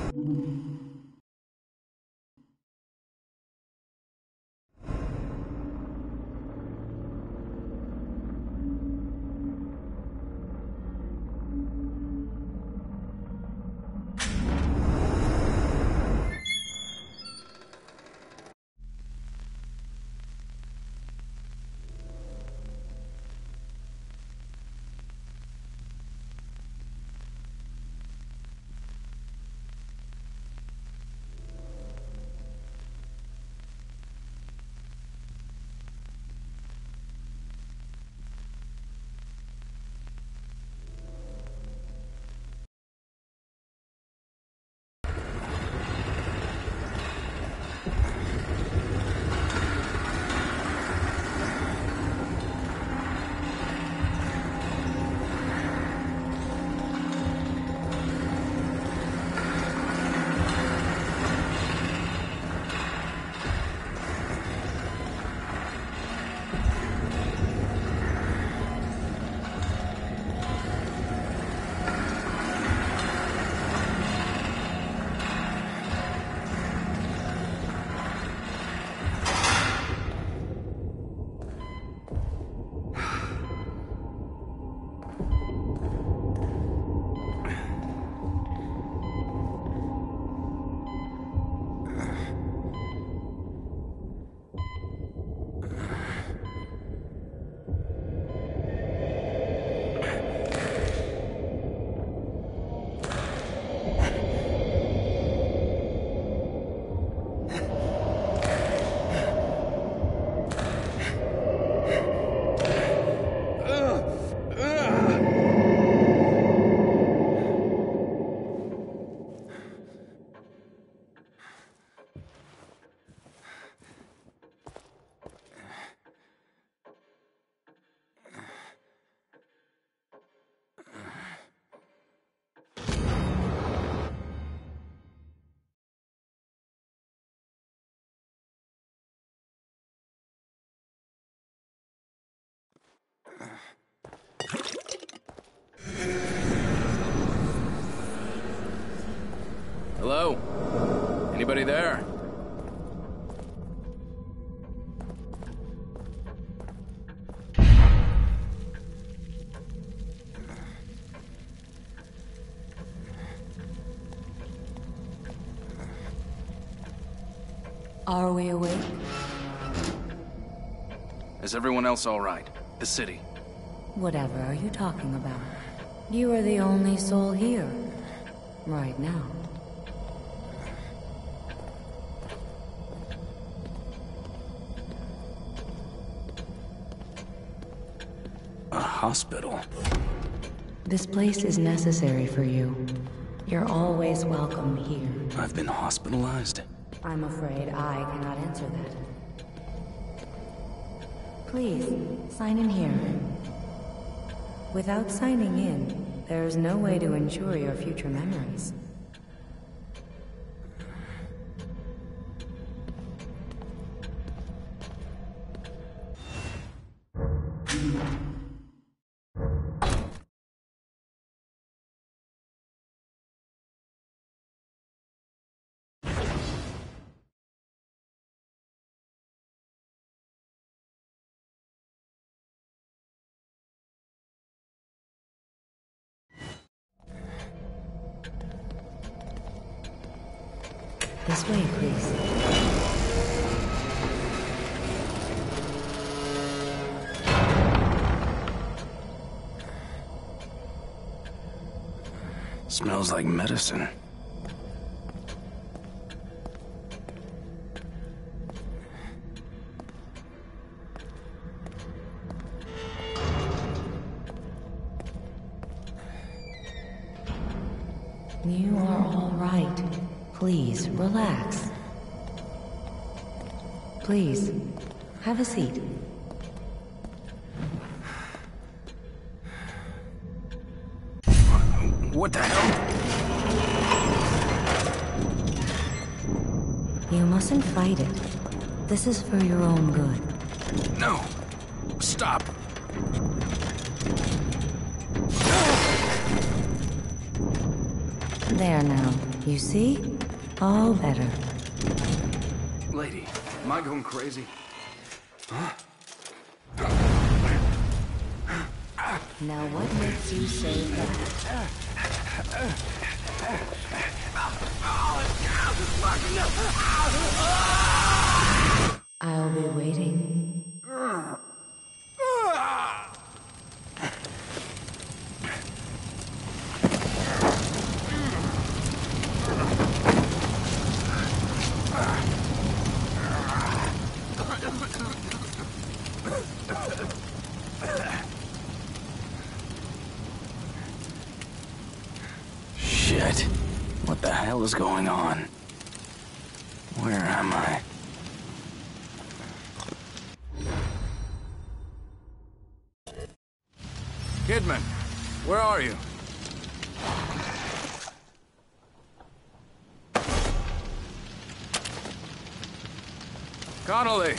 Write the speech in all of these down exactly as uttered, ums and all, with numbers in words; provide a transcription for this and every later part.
Hello? Anybody there? Are we awake? Is everyone else all right? The city? Whatever are you talking about? You are the only soul here. Right now. A hospital? This place is necessary for you. You're always welcome here. I've been hospitalized? I'm afraid I cannot answer that. Please, sign in here. Without signing in, there's no way to ensure your future memories. This way, please. Smells like medicine. You are all right. Please, relax. Please, have a seat. What the hell? You mustn't fight it. This is for your own good. No! Stop! There now. You see? All better. Lady, am I going crazy? Huh? Now what makes you say that? I'll be waiting. Shit. What the hell is going on? Where am I? Kidman, where are you? Connolly!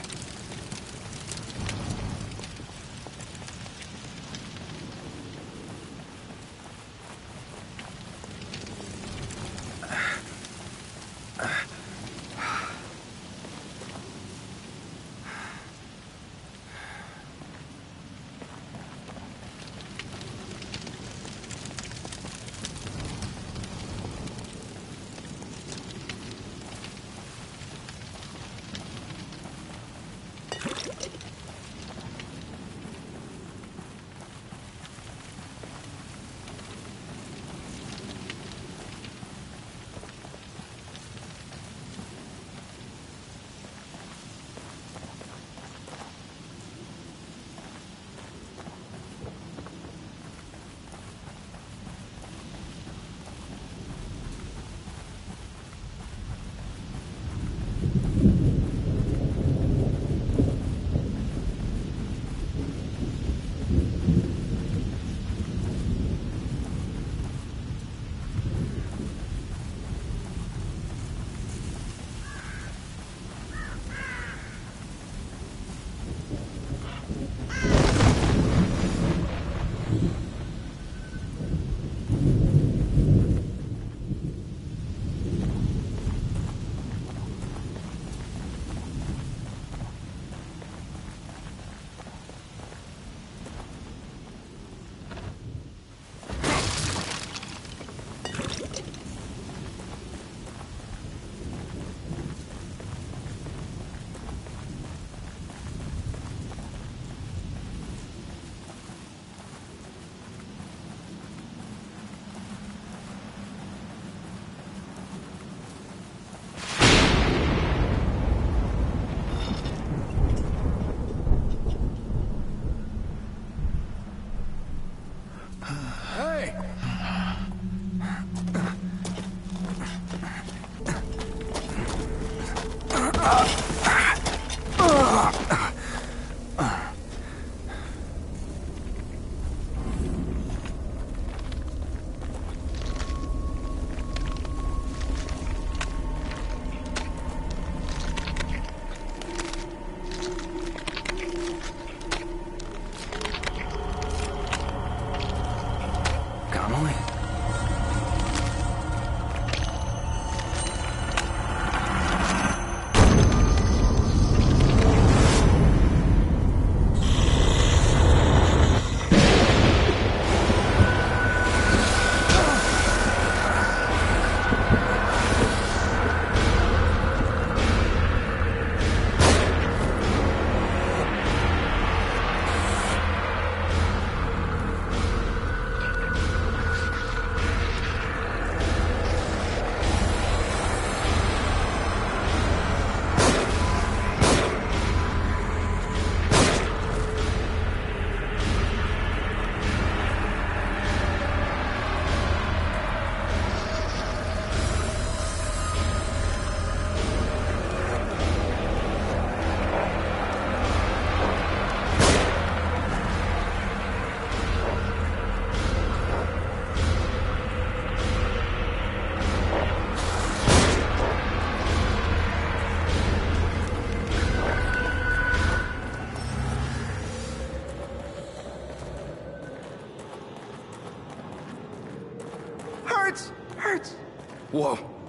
Whoa.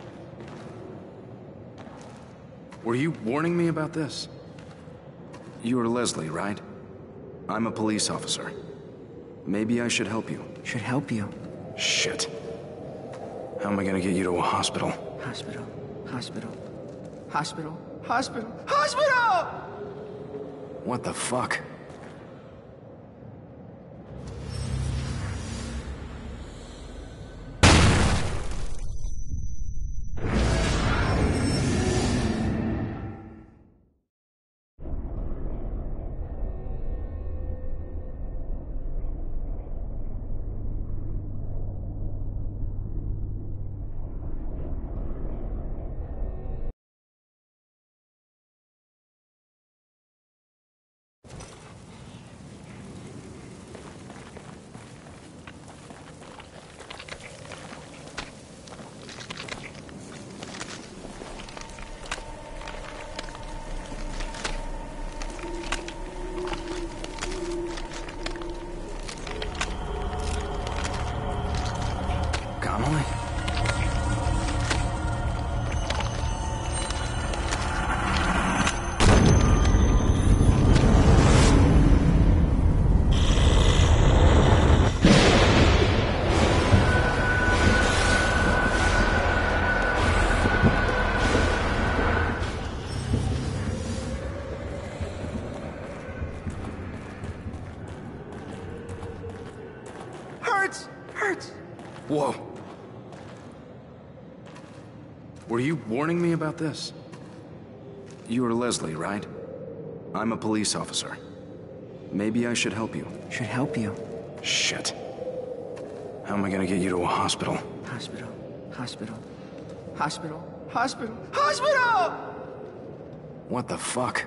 Were you warning me about this? You're Leslie, right? I'm a police officer. Maybe I should help you. Should help you. Shit. How am I gonna get you to a hospital? Hospital. Hospital. Hospital. Hospital. Hospital! What the fuck? Connelly? Hurts! Hurts! Whoa. Were you warning me about this? You're Leslie, right? I'm a police officer. Maybe I should help you. Should help you. Shit. How am I gonna get you to a hospital? Hospital. Hospital. Hospital. Hospital. Hospital! What the fuck?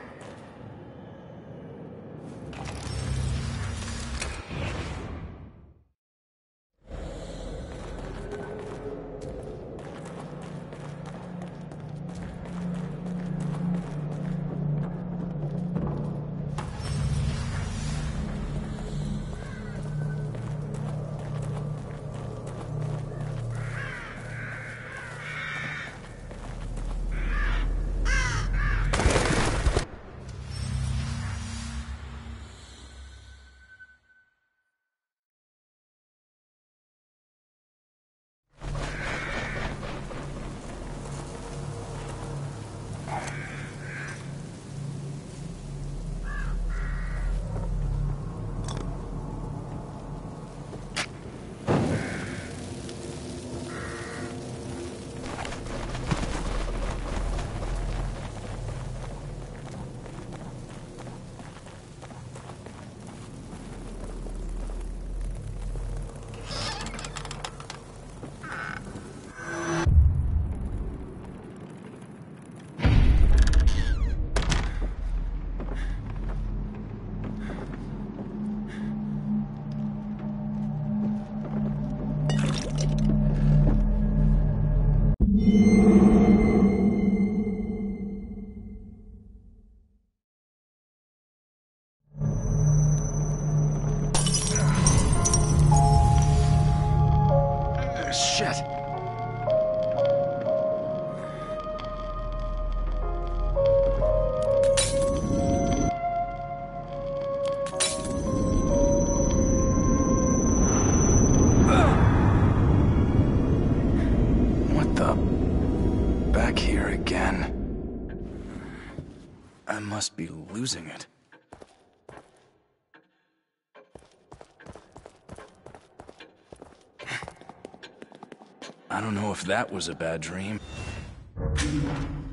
Shit. What the? Back here again. I must be losing it. I don't know if that was a bad dream.